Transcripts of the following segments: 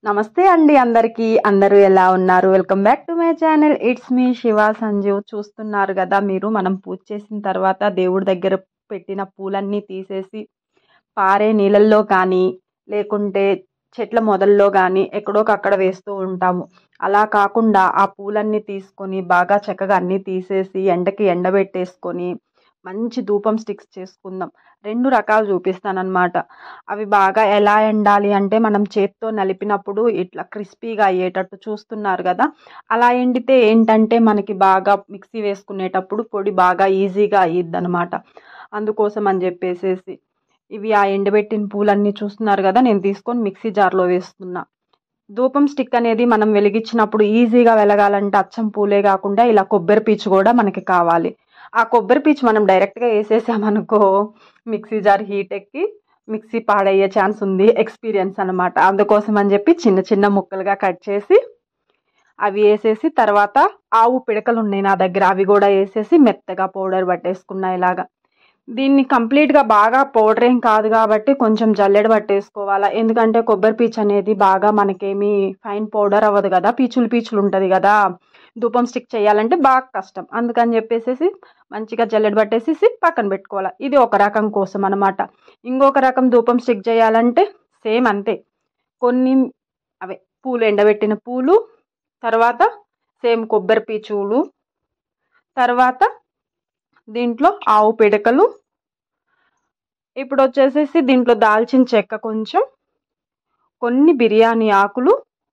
నమస్తే అండి అందరికీ. అందరూ ఎలా ఉన్నారు? Welcome back to my channel. It's మీ శివ సంజీవ్. చూస్తున్నారు కదా మీరు, మనం పూజ చేసిన తర్వాత దేవుడి దగ్గర పెట్టిన పూలన్నీ తీసేసి పారే నీళ్ళల్లో కానీ, లేకుంటే చెట్ల మొదల్లో కానీ ఎక్కడోకక్కడ వేస్తూ ఉంటాము. అలా కాకుండా ఆ పూలన్నీ తీసుకొని బాగా చక్కగా అన్నీ తీసేసి ఎండకి ఎండబెట్టేసుకొని మంచి ధూపం స్టిక్స్ చేసుకుందాం. 2 రకాలు చూపిస్తానన్నమాట. అవి బాగా ఎలా ఎండాలి అంటే, మనం చేత్తో నలిపినప్పుడు ఇట్లా క్రిస్పీగా అయ్యేటట్టు చూస్తున్నారు కదా. అలా ఎండితే ఏంటంటే మనకి బాగా మిక్సీ వేసుకునేటప్పుడు పొడి బాగా ఈజీగా అయ్యిద్దనమాట. అందుకోసం అని చెప్పేసేసి ఇవి ఆ ఎండబెట్టిన పూలన్నీ చూస్తున్నారు కదా, నేను తీసుకొని మిక్సీ జార్లో వేస్తున్నా. ధూపం స్టిక్ అనేది మనం వెలిగించినప్పుడు ఈజీగా వెలగాలంటే అచ్చం పూలే కాకుండా ఇలా కొబ్బరి పీచు కూడా మనకి కావాలి. ఆ కొబ్బరి పీచు మనం డైరెక్ట్గా వేసేసామనుకో మిక్సీ జార్ హీట్ ఎక్కి మిక్సీ పాడయ్యే ఛాన్స్ ఉంది. ఎక్స్పీరియన్స్ అనమాట. అందుకోసం అని చెప్పి చిన్న చిన్న ముక్కలుగా కట్ చేసి అవి వేసేసి, తర్వాత ఆవు పిడకలు ఉన్నాయి నా దగ్గర, అవి కూడా వేసేసి మెత్తగా పౌడర్ పట్టేసుకున్నా ఇలాగా. దీన్ని కంప్లీట్గా బాగా పౌడర్ ఏం కాదు కాబట్టి కొంచెం జల్లెడ పట్టేసుకోవాలా. ఎందుకంటే కొబ్బరి పీచు అనేది బాగా మనకేమి ఫైన్ పౌడర్ అవ్వదు కదా, పీచులు పీచులు ఉంటుంది కదా. ధూపం స్టిక్ చేయాలంటే బాగా కష్టం. అందుకని చెప్పేసి మంచిగా జల్లెడ పట్టేసేసి పక్కన పెట్టుకోవాలి. ఇది ఒక రకం కోసం అనమాట. ఇంకొక రకం ధూపం స్టిక్ చేయాలంటే సేమ్ అంతే. కొన్ని అవే పూలు, ఎండబెట్టిన పూలు, తర్వాత సేమ్ కొబ్బరి పీచులు, తర్వాత దీంట్లో ఆవు పిడకలు, ఇప్పుడు వచ్చేసేసి దీంట్లో దాల్చిన చెక్క కొంచెం, కొన్ని బిర్యానీ ఆకులు,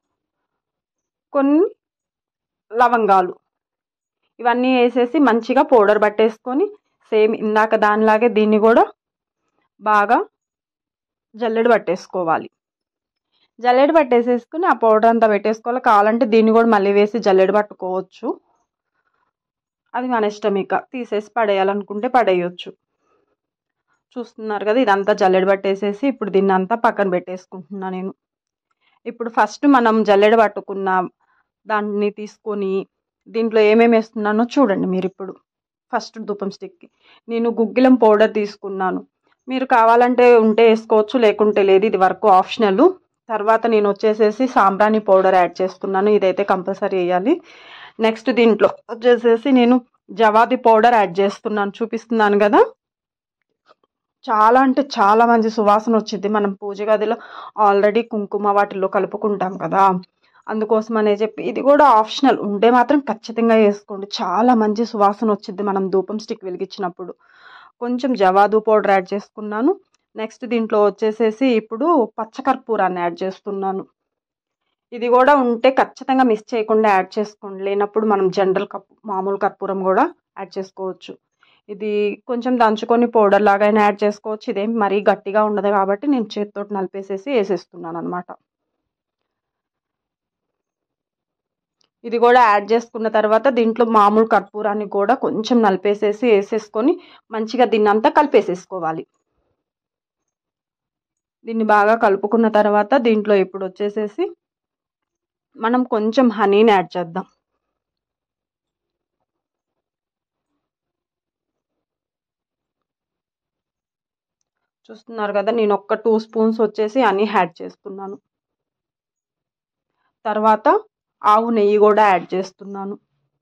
కొన్ని లవంగాలు, ఇవన్నీ వేసేసి మంచిగా పౌడర్ పట్టేసుకొని సేమ్ ఇందాక దానిలాగే దీన్ని కూడా బాగా జల్లెడ పట్టేసుకోవాలి. జల్లెడ పట్టేసేసుకుని ఆ పౌడర్ అంతా పెట్టేసుకోవాలి. కావాలంటే దీన్ని కూడా మళ్ళీ వేసి జల్లెడ పట్టుకోవచ్చు. అది మన ఇష్టం. ఇక తీసేసి పడేయాలనుకుంటే పడేయచ్చు. చూస్తున్నారు కదా, ఇదంతా జల్లెడ పట్టేసేసి ఇప్పుడు దీన్ని అంతా పక్కన పెట్టేసుకుంటున్నా నేను. ఇప్పుడు ఫస్ట్ మనం జల్లెడ పట్టుకున్న దాన్ని తీసుకొని దీంట్లో ఏమేమి వేస్తున్నానో చూడండి మీరు. ఇప్పుడు ఫస్ట్ ధూపం స్టిక్కి నేను గుగ్గిలం పౌడర్ తీసుకున్నాను. మీరు కావాలంటే ఉంటే వేసుకోవచ్చు, లేకుంటే లేదు, ఇది వరకు ఆప్షనల్. తర్వాత నేను వచ్చేసేసి సాంబ్రాణి పౌడర్ యాడ్ చేస్తున్నాను. ఇదైతే కంపల్సరీ వేయాలి. నెక్స్ట్ దీంట్లో వచ్చేసేసి నేను జవాది పౌడర్ యాడ్ చేస్తున్నాను. చూపిస్తున్నాను కదా, చాలా అంటే చాలా మంచి సువాసన వచ్చింది. మనం పూజ గదిలో ఆల్రెడీ కుంకుమ వాటిల్లో కలుపుకుంటాం కదా, అందుకోసం అనే చెప్పి ఇది కూడా ఆప్షనల్. ఉంటే మాత్రం ఖచ్చితంగా వేసుకోండి. చాలా మంచి సువాసన వచ్చింది మనం ధూపం స్టిక్ వెలిగించినప్పుడు. కొంచెం జవాదు పౌడర్ యాడ్ చేసుకున్నాను. నెక్స్ట్ దీంట్లో వచ్చేసేసి ఇప్పుడు పచ్చకర్పూరాన్ని యాడ్ చేస్తున్నాను. ఇది కూడా ఉంటే ఖచ్చితంగా మిస్ చేయకుండా యాడ్ చేసుకోండి. లేనప్పుడు మనం జనరల్ మామూలు కర్పూరం కూడా యాడ్ చేసుకోవచ్చు. ఇది కొంచెం దంచుకొని పౌడర్ లాగా అయినా యాడ్ చేసుకోవచ్చు. ఇదేం మరీ గట్టిగా ఉండదు కాబట్టి నేను చేతితోటి నలిపేసేసి వేసేస్తున్నాను అనమాట. ఇది కూడా యాడ్ చేసుకున్న తర్వాత దీంట్లో మామూలు కర్పూరాన్ని కూడా కొంచెం నలిపేసేసి వేసేసుకొని మంచిగా దీన్ని అంతా కలిపేసేసుకోవాలి. దీన్ని బాగా కలుపుకున్న తర్వాత దీంట్లో ఇప్పుడు వచ్చేసేసి మనం కొంచెం హనీని యాడ్ చేద్దాం. చూస్తున్నారు కదా, నేను ఒక 2 స్పూన్స్ వచ్చేసి హనీ యాడ్ చేస్తున్నాను. తర్వాత ఆవు నెయ్యి కూడా యాడ్ చేస్తున్నాను.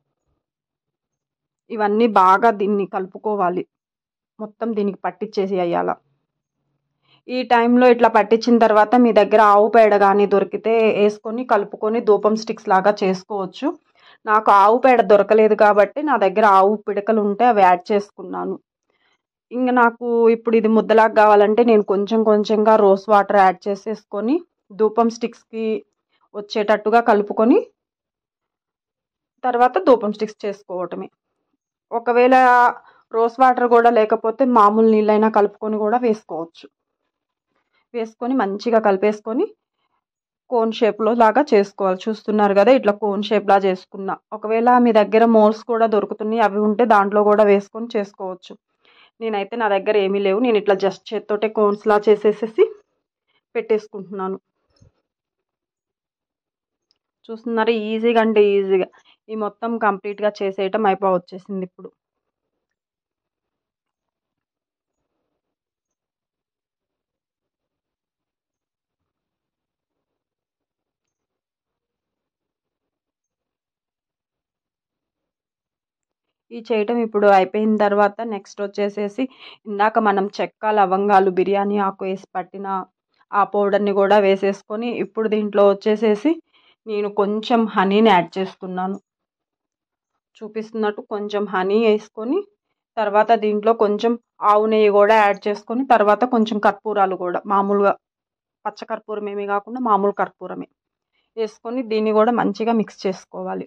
ఇవన్నీ బాగా దీన్ని కలుపుకోవాలి. మొత్తం దీనికి పట్టించేసి వేయాల. ఈ టైంలో ఇట్లా పట్టించిన తర్వాత మీ దగ్గర ఆవు పేడ కానీ దొరికితే వేసుకొని కలుపుకొని ధూపం స్టిక్స్ లాగా చేసుకోవచ్చు. నాకు ఆవు పేడ దొరకలేదు కాబట్టి నా దగ్గర ఆవు పిడకలు ఉంటే అవి యాడ్ చేసుకున్నాను. ఇంకా నాకు ఇప్పుడు ఇది ముద్దలాగా కావాలంటే నేను కొంచెం కొంచెంగా రోస్ వాటర్ యాడ్ చేసేసుకొని ధూపం స్టిక్స్కి వచ్చేటట్టుగా కలుపుకొని తర్వాత ధూపం స్టిక్స్ చేసుకోవటమే. ఒకవేళ రోస్ వాటర్ కూడా లేకపోతే మామూలు నీళ్ళైనా కలుపుకొని కూడా వేసుకోవచ్చు. వేసుకొని మంచిగా కలిపేసుకొని కోన్ షేప్లో లాగా చేసుకోవాలి. చూస్తున్నారు కదా, ఇట్లా కోన్ షేప్లా చేసుకున్నా. ఒకవేళ మీ దగ్గర మోల్స్ కూడా దొరుకుతున్నాయి, అవి ఉంటే దాంట్లో కూడా వేసుకొని చేసుకోవచ్చు. నేనైతే నా దగ్గర ఏమీ లేవు, నేను ఇట్లా జస్ట్ చేత్తోటే కోన్స్లా చేసేసేసి పెట్టేసుకుంటున్నాను. చూస్తున్నారు, ఈజీగా అంటే ఈజీగా ఈ మొత్తం కంప్లీట్గా చేసేయటం వచ్చేసింది. ఇప్పుడు ఈ చేయటం ఇప్పుడు అయిపోయిన తర్వాత నెక్స్ట్ వచ్చేసేసి ఇందాక మనం చెక్క లవంగాలు బిర్యానీ ఆకు వేసి పట్టిన ఆ పౌడర్ని కూడా వేసేసుకొని ఇప్పుడు దీంట్లో వచ్చేసేసి నేను కొంచెం హనీని యాడ్ చేస్తున్నాను. చూపిస్తున్నట్టు కొంచెం హనీ వేసుకొని తర్వాత దీంట్లో కొంచెం ఆవు నెయ్యి కూడా యాడ్ చేసుకొని తర్వాత కొంచెం కర్పూరాలు కూడా మామూలుగా పచ్చ కర్పూరం ఏమీ కాకుండా మామూలు కర్పూరమే వేసుకొని దీన్ని కూడా మంచిగా మిక్స్ చేసుకోవాలి.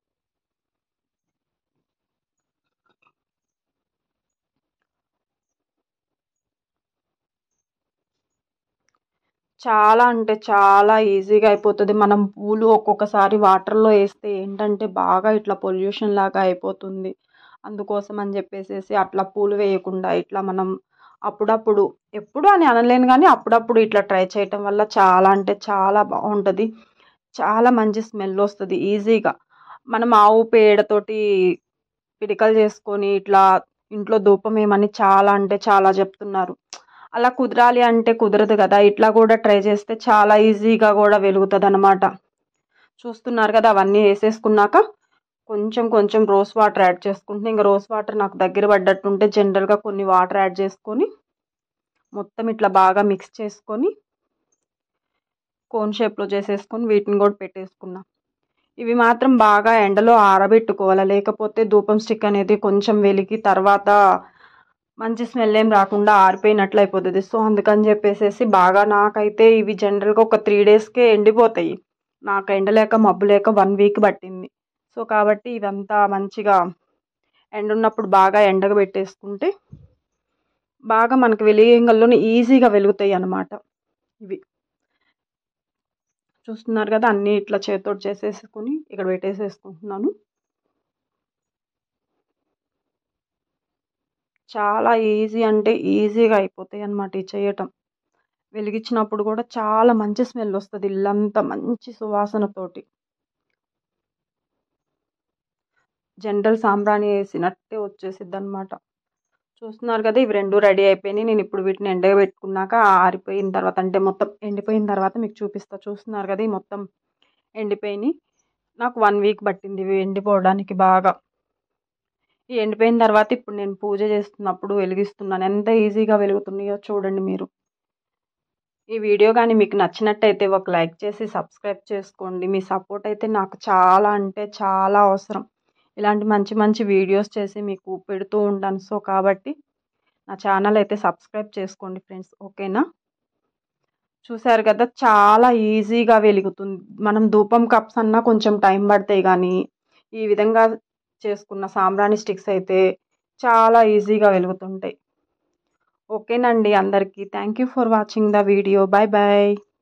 చాలా అంటే చాలా ఈజీగా అయిపోతుంది. మనం పూలు ఒక్కొక్కసారి వాటర్‌లో ఏస్తే ఏంటంటే బాగా ఇట్లా పొల్యూషన్ లాగా అయిపోతుంది. అందుకోసం అని చెప్పేసేసి అట్లా పూలు వేయకుండా ఇట్లా మనం అప్పుడప్పుడు, ఎప్పుడు అని అనలేను గానీ అప్పుడప్పుడు ఇట్లా ట్రై చేయటం వల్ల చాలా అంటే చాలా బావుంటది. చాలా మంచి స్మెల్ వస్తది ఈజీగా. మనం ఆవు పేడతోటి పిడకలు చేసుకొని ఇట్లా ఇంట్లో ధూపం ఏయమని చాలా అంటే చాలా చెప్తున్నారు. అలా కుదరాలి అంటే కుదరదు కదా! ఇట్లా కూడా ట్రై చేస్తే చాలా ఈజీగా కూడా వెలుగుతదనమాట. చూస్తున్నారు కదా! అవన్నీ ఏసేసుకున్నాక కొంచెం కొంచెం రోస్ వాటర్ యాడ్ చేసుకుంటున్నా. ఇంక రోస్ వాటర్ నాకు దగ్గర పడ్డట్టుంటే జనరల్‌గా కొన్ని వాటర్ యాడ్ చేసుకొని మొత్తం ఇట్లా బాగా మిక్స్ చేసుకొని కోన్ షేప్‌లో చేసేసుకొని వీటిని కూడా పెట్టేసుకున్నా. ఇవి మాత్రం బాగా ఎండలో ఆరబెట్టుకోవాలి. లేకపోతే ధూపం స్టిక్ అనేది కొంచెం వెలిగి తర్వాత మంచి స్మెల్ ఏం రాకుండా ఆరిపోయినట్లు అయిపోతది. సో, అందుకని చెప్పేసేసి బాగా నాకైతే ఇవి జనరల్‌గా ఒక 3 డేస్‌కే ఎండిపోతాయి. నాకు ఎండలేక మబ్బు లేక 1 వీక్ పట్టింది. సో, కాబట్టి ఇవంతా మంచిగా ఎండున్నప్పుడు బాగా ఎండగబెట్టేసుకుంటే బాగా మనకు వెలిగింగల్లోనే ఈజీగా వెలుగుతాయన్నమాట ఇవి. చూస్తున్నారు కదా! అన్నీ ఇట్లా చేత్తోటి చేసేసుకొని ఇక్కడ పెట్టేసేసుకుంటున్నాను. చాలా ఈజీ అంటే ఈజీగా అయిపోతాయన్నమాట ఇయి చేయటం. వెలిగించినప్పుడు కూడా చాలా మంచి స్మెల్ వస్తది. ఇల్లంతా మంచి సువాసనతోటి. జనరల్ సాంబ్రాణి ఏసినట్టే వచ్చేసిద్దనమాట. చూస్తున్నారు కదా! ఇవి 2 రెడీ అయిపోయినాయి. నేనిప్పుడు వీటిని ఎండబెట్టుకున్నాక ఆరిపోయిన తర్వాత అంటే మొత్తం ఎండిపోయిన తర్వాత మీకు చూపిస్తా. చూస్తున్నారు కదా! ఇయి మొత్తం ఎండిపోయినియి. నాకు 1 వీక్ పట్టింది ఇవి ఎండిపోవడానికి బాగా. ఈ ఎండిపోయిన తర్వాత ఇప్పుడు నేను పూజ చేస్తున్నప్పుడు వెలిగిస్తున్నాను. ఎంత ఈజీగా వెలుగుతున్నాయో చూడండి మీరు. ఈ వీడియో గానీ మీకు నచ్చినట్టయితే ఒక లైక్ చేసి సబ్స్క్రైబ్ చేసుకోండి. మీ సపోర్ట్ అయితే నాకు చాలా అంటే చాలా అవసరం. ఇలాంటి మంచి మంచి వీడియోస్ చేసి మీకు పెడుతూ ఉంటాను. సో, కాబట్టి నా ఛానల్ అయితే సబ్స్క్రైబ్ చేసుకోండి ఫ్రెండ్స్. ఓకేనా? చూసారు కదా! చాలా ఈజీగా వెలుగుతుంది. మనం ధూపం కప్స్ అన్నా కొంచెం టైం పడతాయి గానీ, ఈ విధంగా చేసుకున్న సాంబ్రాణి స్టిక్స్ అయితే చాలా ఈజీగా వెలుగుతుంటాయి. ఓకేనండి అందరికీ. Thank you for watching the video. Bye by.